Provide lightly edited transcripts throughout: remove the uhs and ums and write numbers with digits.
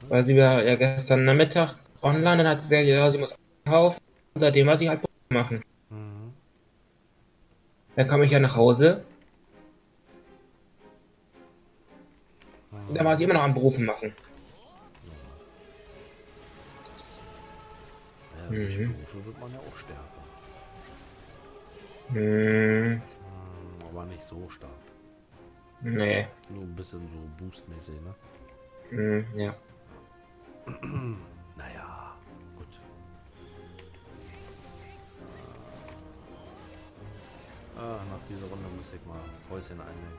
Weil sie war ja gestern Nachmittag online, dann hat sie gesagt, ja, sie muss einkaufen. Und seitdem war sie halt machen. Mhm. Dann kam ich ja nach Hause. Da war sie immer noch am Berufen machen. Ja, durch Mhm. Berufe wird man ja auch stärker. Mhm. Aber nicht so stark. Nee. Nur ein bisschen so boostmäßig, ne? Mhm. Ja. Naja, gut. Nach dieser Runde muss ich mal Häuschen einnehmen.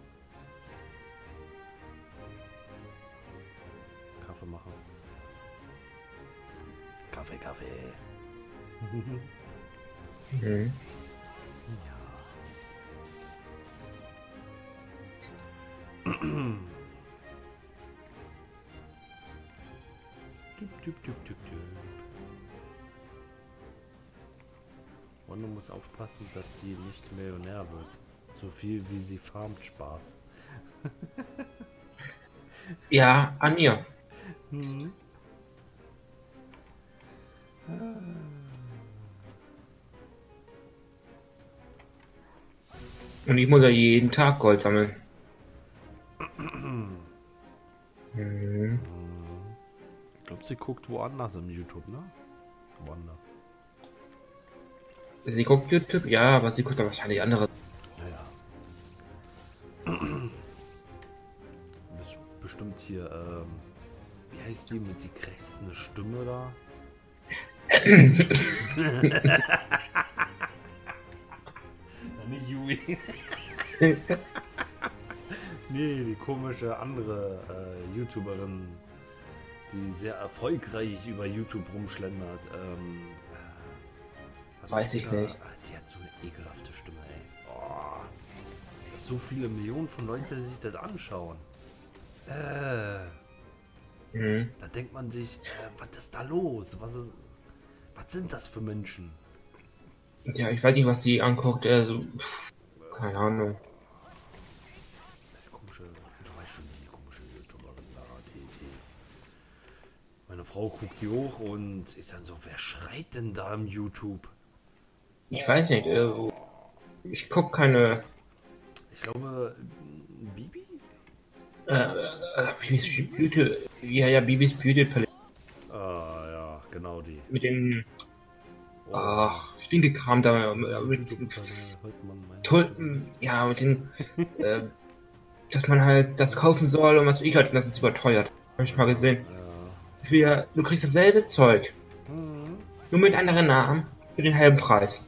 Kaffee machen. Kaffee. Mhm. Ja. Düp. Und du musst aufpassen, dass sie nicht Millionär wird. So viel wie sie farmt Spaß. Ja, an ihr. Mhm. Und ich muss ja jeden Tag Gold sammeln. Mhm. Ich glaube, sie guckt woanders im YouTube, ne? Woanders. Sie guckt YouTube, ja, aber sie guckt dann wahrscheinlich andere. Naja. Bestimmt hier, wie heißt die mit die krächzende Stimme da? Nicht Yumi. Nee, die komische andere YouTuberin, die sehr erfolgreich über YouTube rumschlendert. Weiß ich nicht. Die hat so eine ekelhafte Stimme, ey. Oh, dass so viele Millionen von Leuten sich das anschauen. Mhm. Da denkt man sich, was ist da los? Was sind das für Menschen? Ja, ich weiß nicht, was sie anguckt. So, keine Ahnung. Komische, du weißt schon, die komische YouTuberin da, die. Meine Frau guckt die hoch und ich dann so, wer schreit denn da im YouTube? Ich weiß nicht. Ich guck keine. Ich glaube, Bibi? Bibis Beauty. Ja, Bibis Beauty Palette. Ah, ja, genau die. Mit den. Oh, Stinkekram da. Mit Tulpen. Ja, mit den. äh, dass man halt das kaufen soll und was ich halt, das ist überteuert. Hab ich mal gesehen. Du kriegst dasselbe Zeug. Nur mit anderen Namen. Für den halben Preis.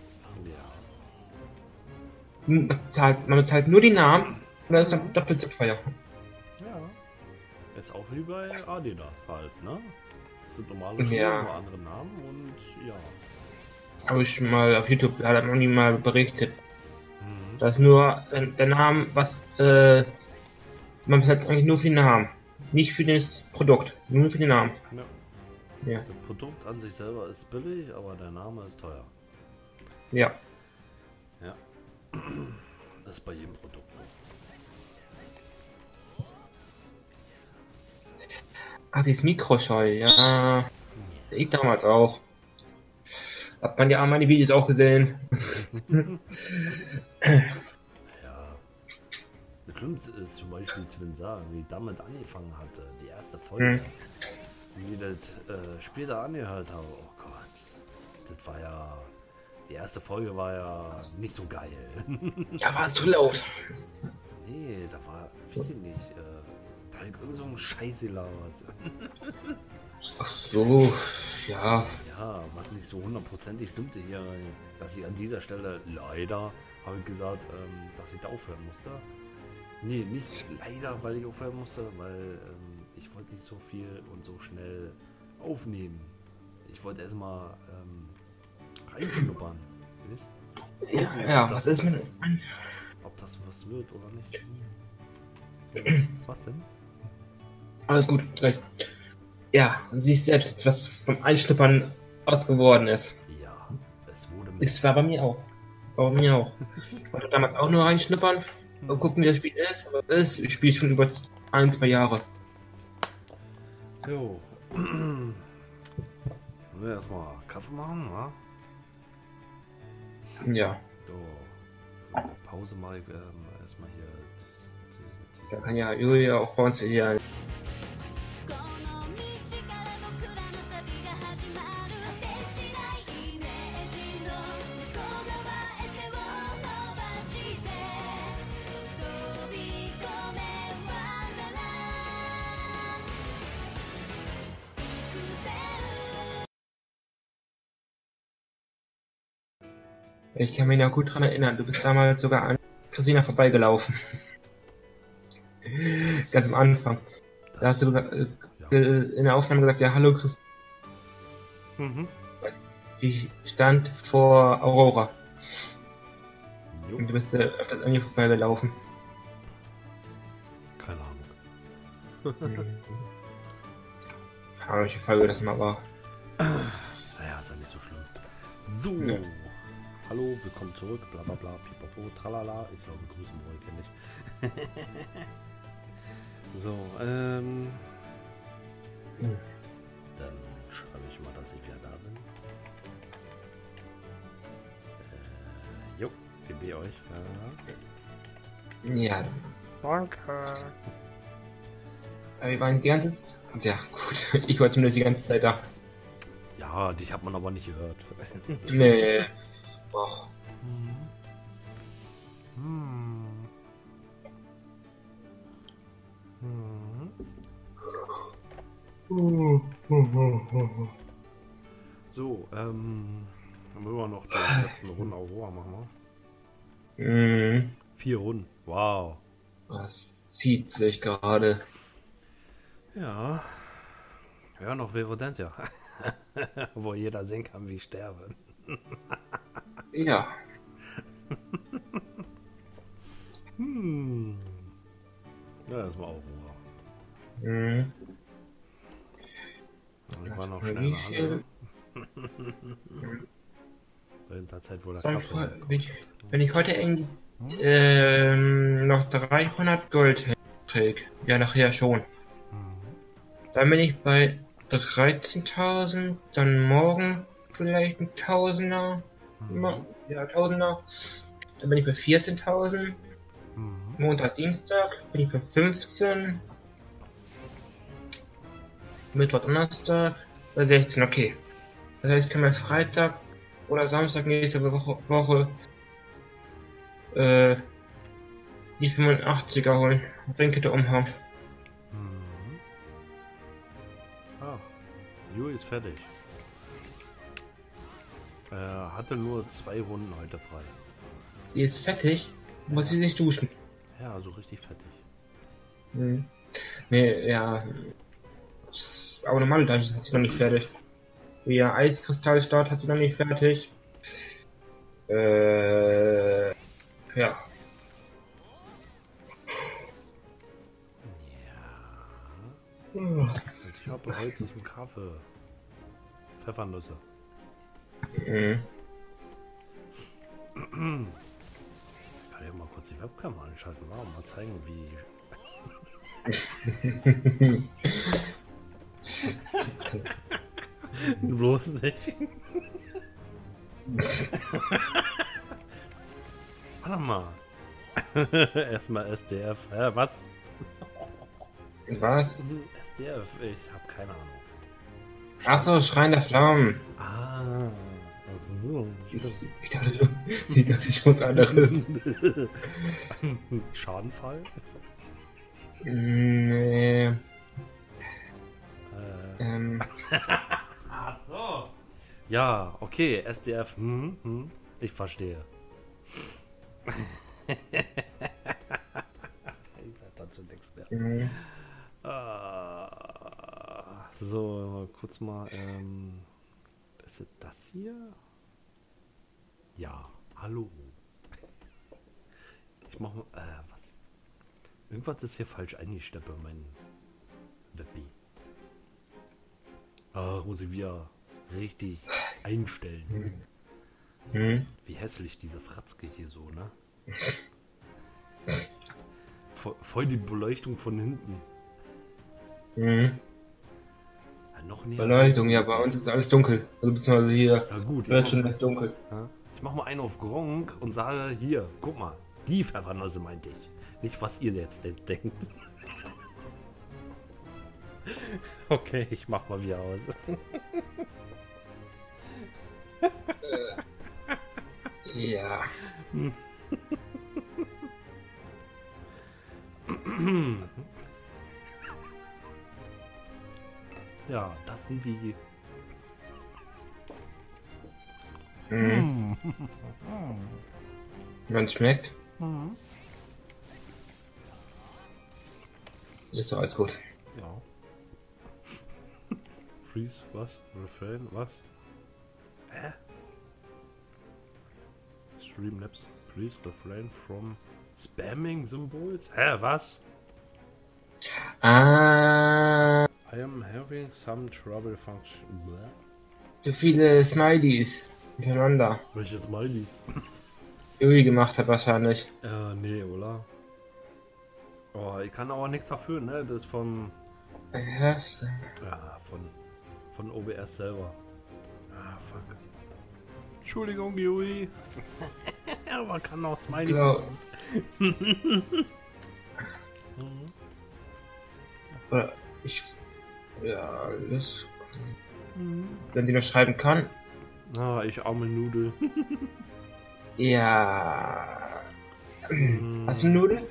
Man bezahlt nur die Namen und dann ist dann doppelt so teuer. Ja. Ist auch wie bei Adidas halt, ne? Das sind normale Schuhe, Ja. nur andere Namen und ja. Habe ich mal auf YouTube, da hat man mal berichtet. Dass nur der Name, man bezahlt eigentlich nur für den Namen. Nicht für das Produkt, nur für den Namen. Ja. Ja. Das Produkt an sich selber ist billig, aber der Name ist teuer. Ja. Ja. Das ist bei jedem Produkt so. Sie ist Mikroscheu, ja. Ich damals auch. Hat man ja meine Videos auch gesehen. Ja. Das Schlimmste ist zum Beispiel Twin Saga, wie damit angefangen hatte, die erste Folge. Wie das später angehört habe, oh Gott. Das war ja. Die erste Folge war ja nicht so geil. Da war es zu laut. Nee, da war, weiß ich nicht, da hat irgend so ein Scheiß gelabert. Ach so, ja. Ja, was nicht so hundertprozentig stimmte hier, dass ich an dieser Stelle leider, habe ich gesagt, dass ich da aufhören musste. Nee, nicht leider, weil ich aufhören musste, weil ich wollte nicht so viel und so schnell aufnehmen. Ich wollte erstmal reinschnuppern. Wisst? Ja, was ist mit. Ob das was wird oder nicht. Was denn? Alles gut, gleich. Ja, du siehst selbst, was vom Einschnuppern aus geworden ist. Ja, es wurde mit. Es war bei mir auch. War bei mir auch. Ich wollte damals auch nur reinschnuppern und gucken, wie das Spiel ist. Aber ich spiele schon über 1, 2 Jahre. Jo. Wollen wir erstmal Kaffee machen, wa? Ja. So. Pause mal erstmal hier. Da kann ja Julia auch bei uns hier. Ich kann mich noch gut dran erinnern, du bist damals sogar an Christina vorbeigelaufen. Ganz am Anfang. Da hast du gesagt, in der Aufnahme gesagt, ja, hallo Christina. Mhm. Ich stand vor Aurora. Jo. Und du bist öfters an mir vorbeigelaufen. Keine Ahnung. Ja, welche Folge das mal war. Naja, ist ja nicht so schlimm. So. Ja. Hallo, willkommen zurück, bla bla bla, pipapo, tralala. Ich glaube, grüßen wollen kenne ich. So, dann schreibe ich mal, dass ich wieder da bin. Jo, gebe euch. Ja. Danke. Wir waren die ganze Zeit. Ja, gut. Ich war zumindest die ganze Zeit da. Ja, dich hat man aber nicht gehört. Nee. Och. So, dann wollen wir noch die letzten Runden Aurora machen. Wir? 4 Runden. Wow. Das zieht sich gerade. Ja. Ja, noch Verodent, ja. Wo jeder sehen kann, wie ich sterbe. Ja. Ja, erstmal Aurora. Ich war noch schnell in der Halle. In der Zeit, wo der Kaffee wenn ich heute irgendwie noch 300 Gold krieg, ja nachher schon. Dann bin ich bei 13.000, dann morgen vielleicht ein Tausender. Ja, Tausender. Dann bin ich bei 14.000. Montag, Dienstag bin ich bei 15. Mittwoch, Donnerstag bei 16, okay. Das heißt, ich kann mir Freitag oder Samstag nächste Woche die 85er holen. Ringkette umhauen. Ah, Juli ist fertig. Er hatte nur 2 Runden heute frei. Sie ist fertig, muss sie sich duschen. Ja, so richtig fertig. Nee, ja. Aber normale Dungeons hat sie noch nicht fertig. Ja, Eiskristallstart hat sie noch nicht fertig. Ja. Ich habe heute zum Kaffee Pfeffernüsse. Kann ich mal kurz die Webcam anschalten, und mal zeigen, wie. Bloß nicht. Warte mal. Erstmal SDF. Was? Was? SDF, ich habe keine Ahnung. Achso, Schrein der Flammen. Ah, so. Ich dachte schon was anderes. Schadenfall? Nee. Ach so. Ja, okay, SDF. Ich verstehe. Ich sag dazu nichts mehr. So, kurz mal. Ist das hier? Ja, hallo. Ich mach mal. Was? Irgendwas ist hier falsch eingestellt bei meinem Webby. Muss ich wieder richtig einstellen. Wie hässlich diese Fratzke hier so, ne? Voll die Beleuchtung von hinten. noch näher. Beleuchtung, ja, bei uns ist alles dunkel. Also beziehungsweise hier Ja gut, wird schon recht dunkel. ja, ich mach mal einen auf Gronk und sage, hier, guck mal, die Pfeffernusse meinte ich. Nicht, was ihr jetzt denkt. Okay, ich mach mal wieder aus. Ja. Ja, das sind die. Mhm. Man schmeckt. Ist doch alles gut. Ja. Freeze, was? Refrain, was? Hä? Streamlabs, please refrain from spamming symbols? Hä, was? Ah, I am having some trouble function. Bäh. so viele Smileys hintereinander. Welche Smileys? Juri gemacht hat wahrscheinlich. Nee, oder? Oh, ich kann aber nichts dafür, ne? Das ist von. Ja, Ja, von OBS selber. Ah, fuck. Entschuldigung, Yui. Aber kann auch Smileys glaub, machen. oder ich. Ja, das. Wenn sie noch schreiben kann. Ah, ich arme Nudel. Ja. Hast du eine Nudel?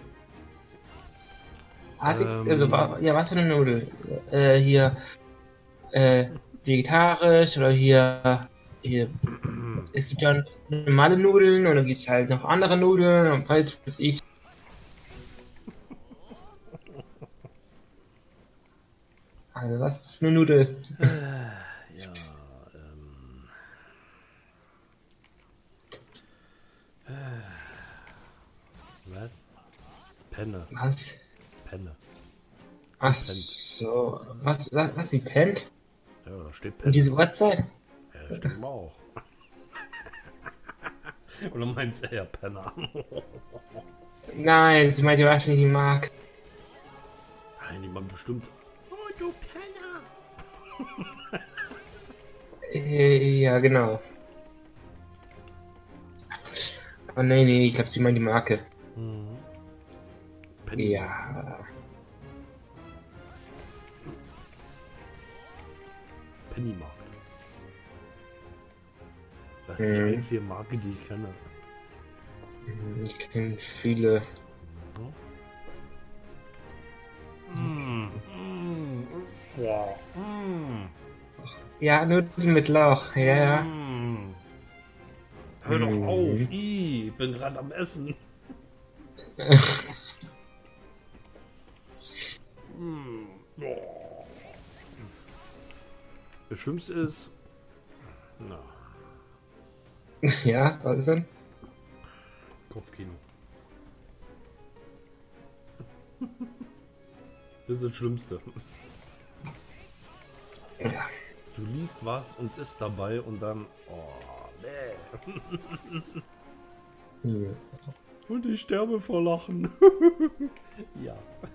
Ja, was für eine Nudel? Hier. Vegetarisch oder hier. Es gibt ja normale Nudeln und dann gibt es halt noch andere Nudeln und weiß ich. Also was ist eine Nudel? Ja, was? Penne. Was? Penne. Ach Sie pennt. so. Was sie pennt? Ja, da steht Und Penne. diese Uhrzeit? Ja, das stimmt auch. Oder meinst du eher Penner? Nein, sie meint ja wahrscheinlich die Mark. Nein, jemand bestimmt. Oh, du Penner! Ja, genau. Oh nee, ich glaube, sie meint die Marke. Mhm. Penny. Ja. Pennymarkt. Das ist die einzige Marke, die ich kenne. Ich kenne viele. Wow. Mm. Ja, Nudeln mit Lauch. Ja. Mm. Hör doch auf. Ich bin gerade am Essen. Boah. Das Schlimmste ist. Na, Ja, was ist denn? Kopfkino. Das ist das Schlimmste. Ja. Du liest was und ist dabei und dann. Oh, nee. Und ich sterbe vor Lachen. Ja.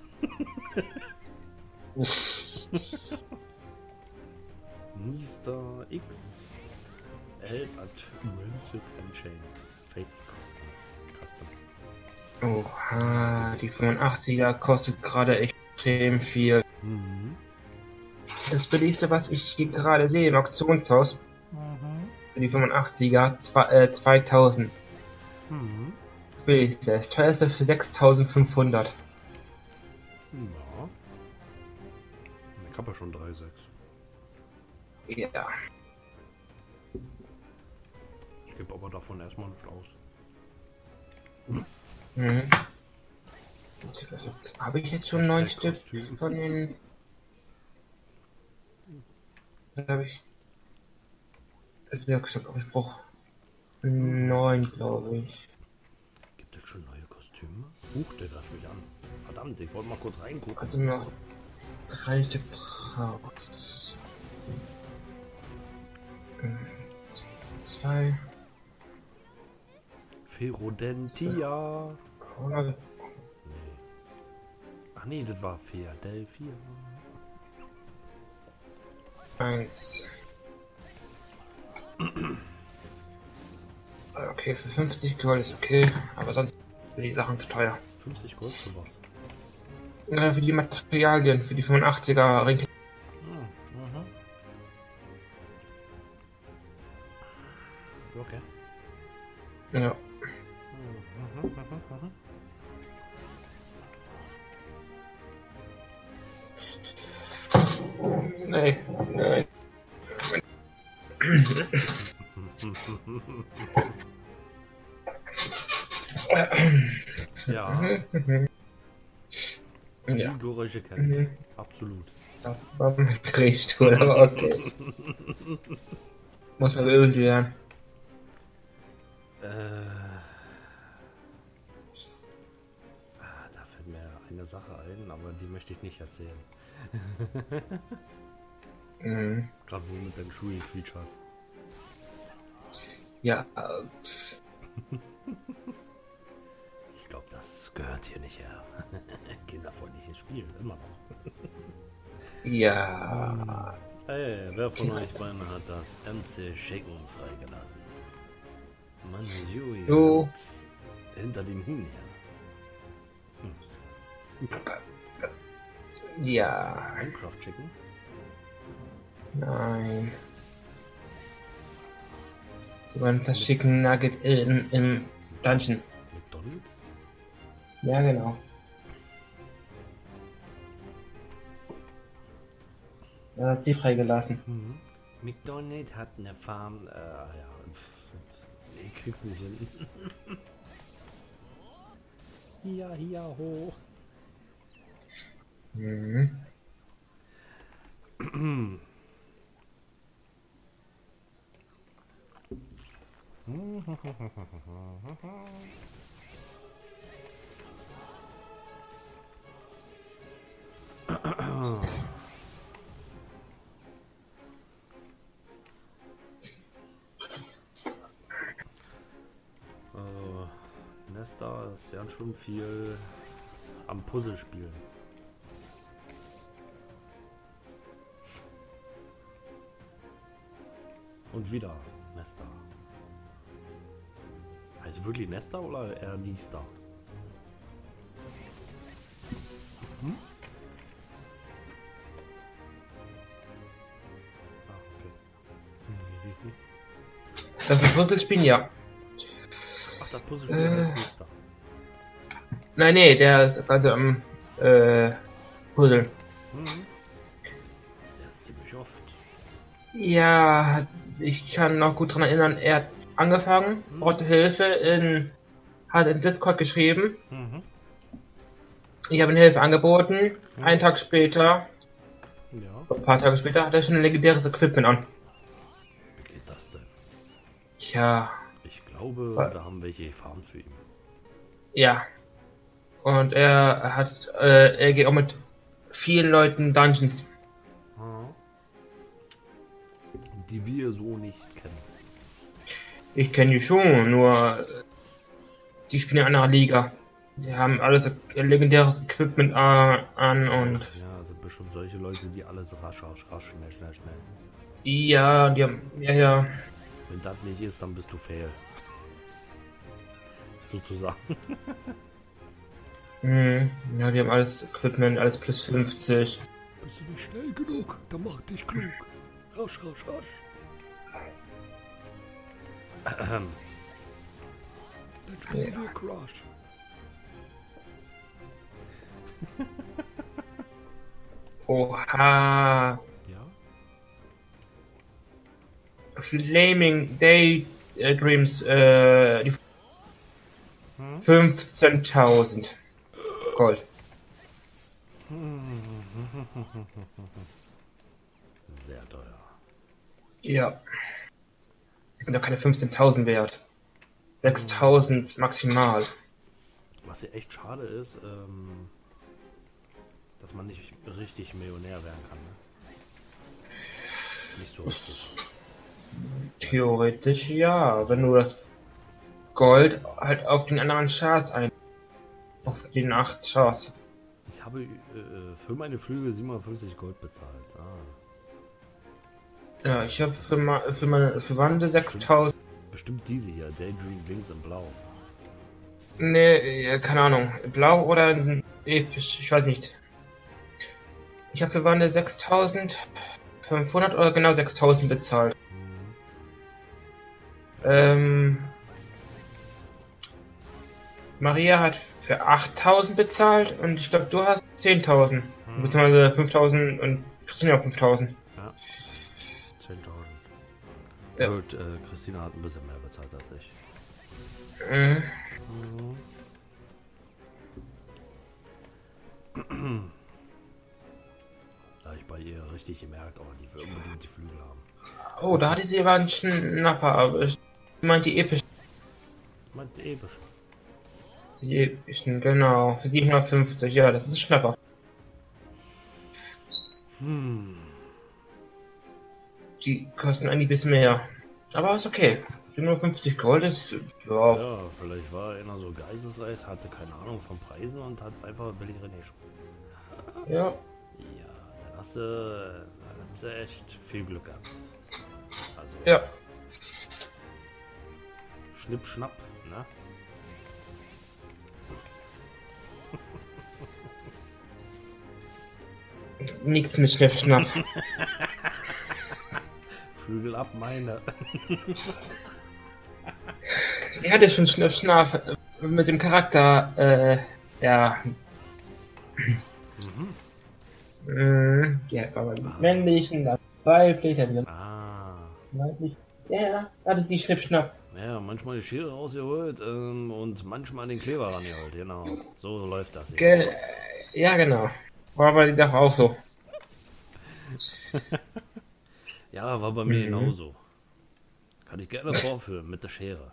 Mr. X L at Rancid Unchained Face Custom. Oha, die 85er kostet gerade extrem viel. Mhm. Das billigste, was ich hier gerade sehe im Auktionshaus, für die 85er, 2000. Mhm. Das billigste. Das teuerste für 6500. Ja. Ich habe ja schon 3,6. Ja. Ich gebe aber davon erstmal nicht aus. Mhm. Habe ich jetzt schon 9 Stück von den... Habe ich... Ich brauche 9, glaube ich. Gibt es schon neue Kostüme? Der darf mich an. Verdammt, ich wollte mal kurz reingucken. Also noch 3 Stück raus. 2. Ferodentia. Nee. Ach nee, das war Philadelphia. Eins. Okay, für 50 Gold ist okay, aber sonst sind die Sachen zu teuer. 50 Gold für was? Für die Materialien, für die 85er Ring. Okay. Ja. Nee, nee. Ja. Ja. Die Geräusche kennen ich. Absolut. Das war mein Drehstuhl, aber okay. Muss man irgendwie lernen. Da fällt mir eine Sache ein, aber die möchte ich nicht erzählen. Gerade wo du mit deinen Chewie-Features. Ja. Ich glaube, das gehört hier nicht her. Kinderfreundliches Spiel, immer noch. Ja. Hey, wer von euch beiden hat das MC Shaken freigelassen? Mann, Joey hinter dem Huhn her. Ja. Minecraft Chicken? Nein. Wir wollen das Chicken Nugget im Dungeon. McDonald's? Ja, genau. Er hat sie freigelassen. McDonald's hat eine Farm. Ja. Ich krieg's nicht hin. Hier, hoch. Nesta ist ja schon viel am Puzzle spielen. Und wieder Nesta. Heißt wirklich Nesta oder eher Nista? Okay. Das ist Puzzlespiel, ja. Ach, das Puzzlespiel heißt Nista. Nein, nee, der ist gerade am Puzzle. Der ist ziemlich oft. Ja, ich kann noch gut dran erinnern, er hat angefangen, brauchte Hilfe, hat in Discord geschrieben. Ich habe ihm Hilfe angeboten. Einen Tag später, ein paar Tage später, hat er schon ein legendäres Equipment an. Wie geht das denn? Tja. Ich glaube, da haben welche gefarmt für ihn. Ja. Und er geht auch mit vielen Leuten Dungeons. Die wir so nicht kennen. Ich kenne die schon, nur die spielen in einer Liga. Die haben alles legendäres Equipment an und... Ja, sind bestimmt solche Leute, die alles rasch, schnell. Ja, die haben... Ja. Wenn das nicht ist, dann bist du fail. Sozusagen. Ja, die haben alles Equipment, alles plus 50. Bist du nicht schnell genug? Dann mach dich klug. Rasch. Dann spielen wir Crash. Oha. Ja? Flaming Daydreams, 15.000 Gold. Sehr teuer. Ja. Sind doch keine 15.000 wert. 6.000 maximal. Was hier echt schade ist, dass man nicht richtig Millionär werden kann. Ne? Nicht so richtig. Theoretisch ja, wenn du das Gold halt auf den anderen Charts auf den 8 Charts. Ich habe für meine Flügel 57 Gold bezahlt. Ja, ich habe für meine Verwandte 6000. Bestimmt diese hier, Daydream links in Blau. Nee, keine Ahnung. Blau oder episch, ich weiß nicht. Ich habe für Verwandte 6500 oder genau 6000 bezahlt. Mhm. Maria hat für 8000 bezahlt und ich glaube, du hast 10.000. Mhm. Beziehungsweise 5000 und Christina auch 5000. Ja. 10.000. Ja. Gut, Christina hat ein bisschen mehr bezahlt als ich. Mhm. Da hab ich bei ihr richtig gemerkt, oh, die will unbedingt die Flügel haben. Oh, da hatte sie aber einen Schnapper, aber ich meinte die epischen. Meint episch. Die epischen, genau. Für 750, ja, das ist ein Schnapper. Die kosten eigentlich ein bisschen mehr. Aber ist okay. 750 Gold ist, ja. Ja, vielleicht war einer so Geistesgeist, hatte keine Ahnung von Preisen und hat es einfach billig reingeschoben. Ja. Ja, dann hast du echt viel Glück gehabt. Also, Ja. Schnipp, schnapp, ne? Nichts mit Schnipp, Schnapp. Flügel ab, meine. Sie hatte schon Schnipp, Schnapp mit dem Charakter, ja. Ja, aber männlichen, dann weiblich, dann wieder weiblich. Ja, hatte sie Schnipp, Schnapp. Ja, manchmal die Schere rausgeholt und manchmal den Kleber rangeholt, genau. So läuft das hier. Ja, genau. War bei dir doch auch so. Ja, war bei mir genauso. Kann ich gerne vorführen mit der Schere.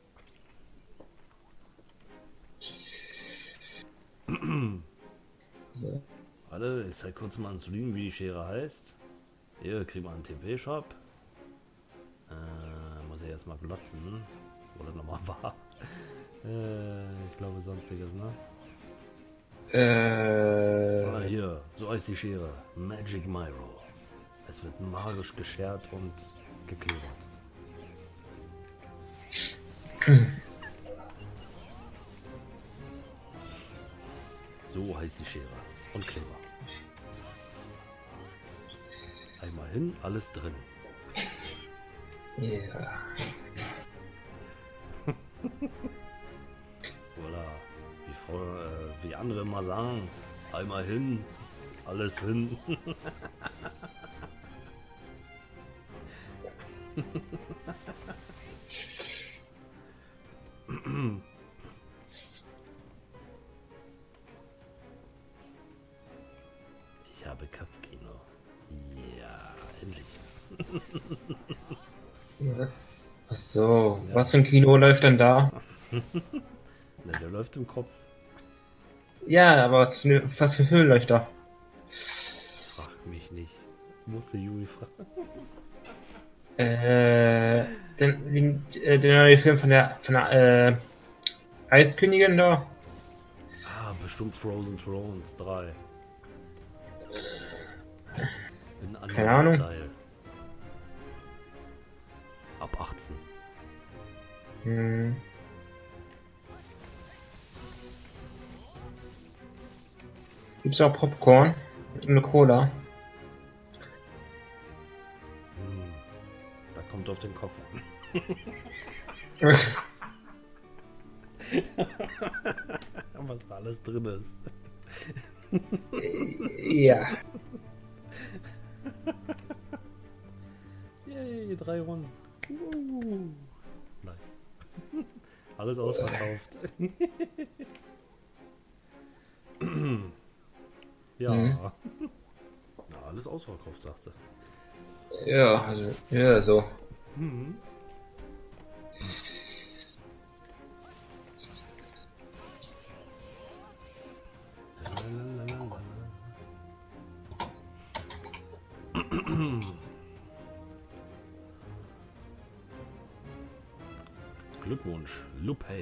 So. Warte, ich zeig kurz mal an Stream, wie die Schere heißt. Hier kriegen wir einen TP-Shop. Muss ich erstmal glotzen, wo das nochmal war. Ich glaube sonstiges, ne? Hier, so heißt die Schere. Magic Myro. Es wird magisch geschert und geklebert. So heißt die Schere. Und Kleber. Einmal hin, alles drin. Ja. Voilà. Wie andere mal sagen, einmal hin, alles hin. Ich habe Kopfkino. Ja, endlich. Was? Ach so, Ja. was für ein Kino läuft denn da? Ne, der läuft im Kopf. Ja, aber was für ein Film läuft da? Frag mich nicht. Musste Juli fragen. Der neue Film von der Eiskönigin da? Ah, bestimmt Frozen Thrones 3. In Keine Ahnung. Anime-Style. Ab 18. Gibt's auch Popcorn und eine Cola? Da kommt auf den Kopf an. Was da alles drin ist. Ja. Yay, 3 Runden. Nice. Alles ausverkauft. Ja. Na, alles ausverkauft, sagt sie. Ja, also, ja, so. Glückwunsch, Lupay.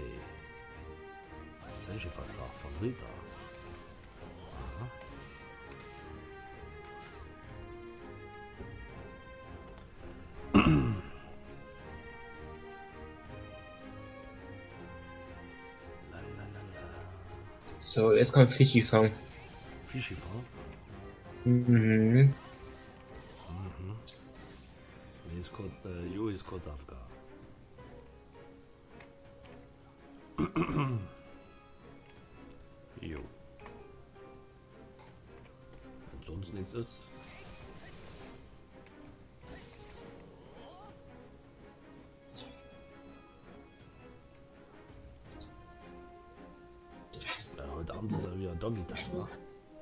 Vertrag von Rita. Aha. So, jetzt kommt Fischi fangen. Fischi fangen? Mhm. Mhm. Ist kurz, Jo ist kurz Aufgabe. Jo. Wenn sonst nichts ist. Ja, heute Abend ist ja wieder Doggy Time, wa?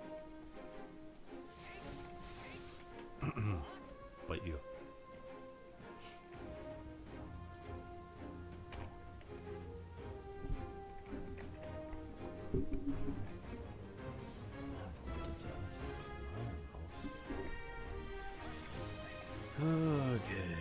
Bei ihr. Okay.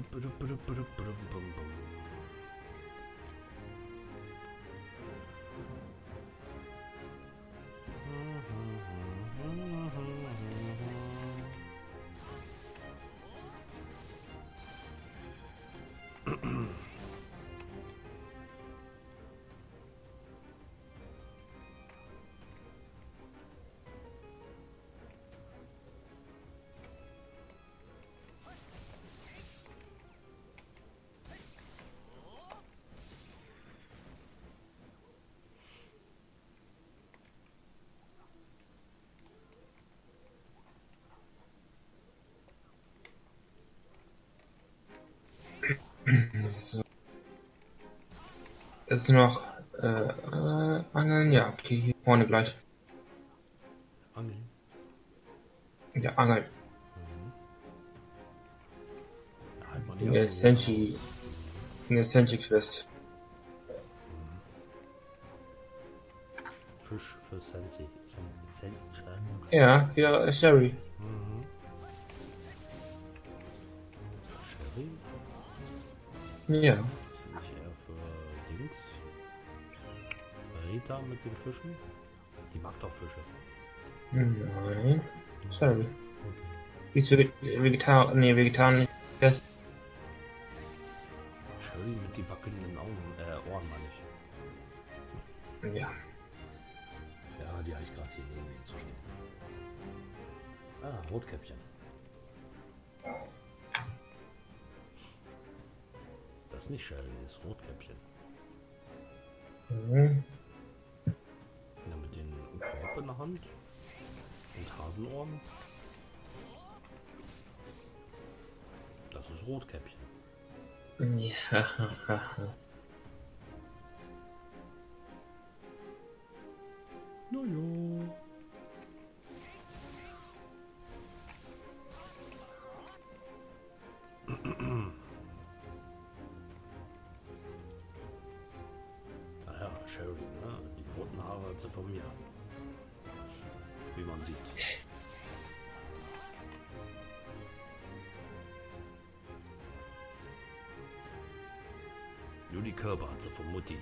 So. Jetzt noch Angeln, ja, okay, hier vorne gleich. Angeln? Ja, Angeln. Ja, halt mal die In der Senshi Quest. Fisch für Sensi. Ja, wieder Sherry. Mhm. Sherry? Ja. Ist nicht eher für Dings? Rita mit den Fischen? Die mag doch Fische. Nein. Sherry. Okay. Die ist vegetarisch. Quest. Sherry mit die wackelnden Augen, Ohren meine ich. Ja. Ja, die habe ich gerade hier neben mir zu stehen. Ah, Rotkäppchen. Das ist nicht Sherry, das ist Rotkäppchen. Mhm. Ja, mit den Korb in der Hand und Hasenohren. Das ist Rotkäppchen. Ja. Naja. Naja, Sherry, ne? Die roten Haare hat sie von mir. Wie man sieht. Nur die Körper hat sie von Mutti.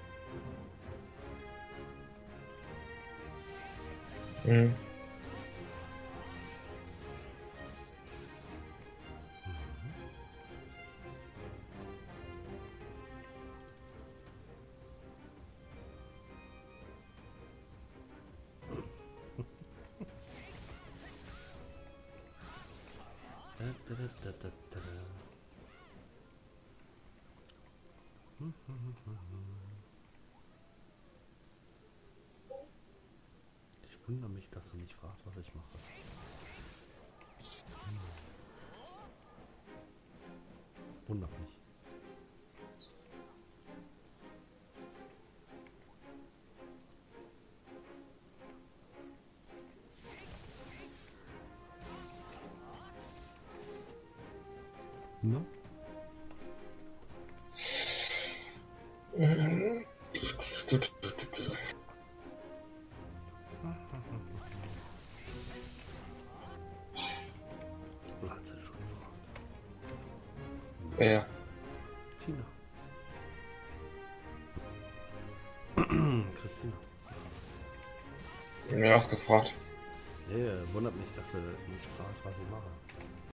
Mhm. Ich wundere mich, dass du nicht fragst, was ich mache. Wundert mich. Ne? Mhm. Oder hat sie schon gefragt? Ja. Tina. Christina. Mir ausgefragt. Nee, wundert mich, dass sie nicht fragt, was ich mache.